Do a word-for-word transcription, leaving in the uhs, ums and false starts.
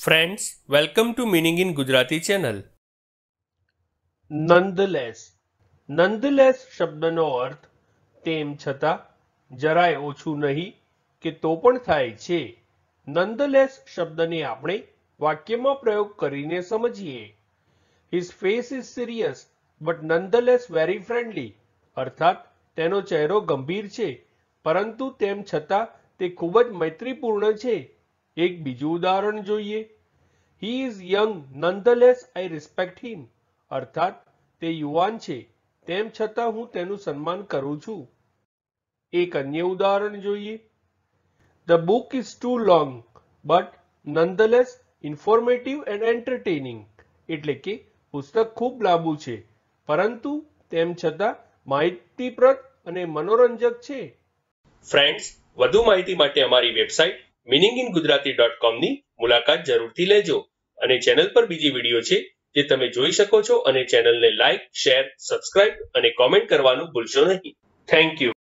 Friends, welcome to Meaning in Gujarati channel. નંધલેસ નંધલેસ શબ્દનો અર્થ તેમ છતાં, જરાય ઓછું નહીં કે તો પણ થાય છે. નંધલેસ શબ્દને આપણે વાક્યમાં પ્રયોગ કરીને સમજીએ. His face is serious but nonetheless very friendly. અર્થાત તેનો ચહેરો ગંભીર છે પરંતુ તેમ છતાં તે ખૂબ જ મૈત્રીપૂર્ણ છે. એક બીજું ઉદાહરણ જોઈએ. He is young nonetheless I respect him. અર્થાત તે યુવાન છે તેમ છતાં હું તેનું સન્માન કરું છું. એક અન્ય ઉદાહરણ જોઈએ. The book is too long but nonetheless informative and entertaining. એટલે કે પુસ્તક ખૂબ લાંબુ છે પરંતુ તેમ છતાં માહિતીપ્રદ અને મનોરંજક છે. ફ્રેન્ડ્સ, વધુ માહિતી માટે અમારી website meaning in Gujarati dot com ની મુલાકાત જરૂરથી લેજો અને ચેનલ પર બીજી વિડીયો છે જે તમે જોઈ શકો છો અને ચેનલને લાઇક, શેર, સબસ્ક્રાઇબ અને કોમેન્ટ કરવાનું ભૂલશો નહીં. Thank you.